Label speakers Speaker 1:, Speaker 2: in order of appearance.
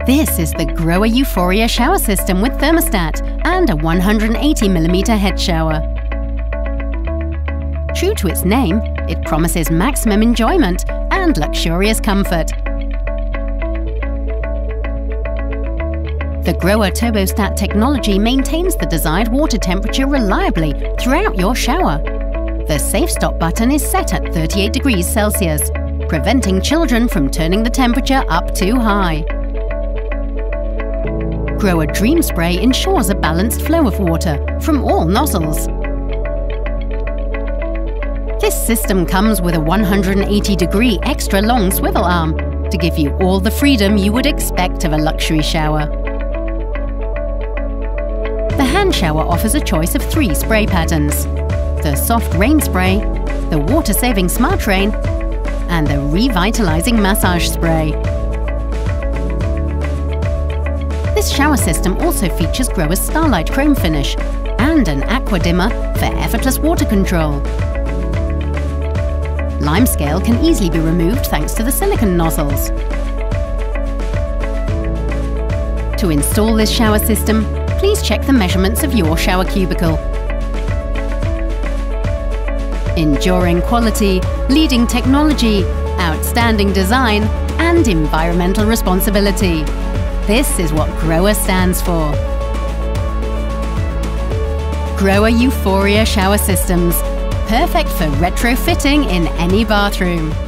Speaker 1: This is the Grohe Euphoria shower system with thermostat and a 180mm head shower. True to its name, it promises maximum enjoyment and luxurious comfort. The Grohe Turbostat technology maintains the desired water temperature reliably throughout your shower. The Safe Stop button is set at 38 degrees Celsius, preventing children from turning the temperature up too high. Grohe Dream Spray ensures a balanced flow of water from all nozzles. This system comes with a 180-degree extra long swivel arm to give you all the freedom you would expect of a luxury shower. The hand shower offers a choice of 3 spray patterns: the Soft Rain Spray, the Water-Saving Smart Rain, and the Revitalizing Massage Spray. This shower system also features Grohe's Starlight Chrome finish and an aqua dimmer for effortless water control. Limescale can easily be removed thanks to the silicone nozzles. To install this shower system, please check the measurements of your shower cubicle. Enduring quality, leading technology, outstanding design, and environmental responsibility. This is what Grohe stands for. Grohe Euphoria shower systems, perfect for retrofitting in any bathroom.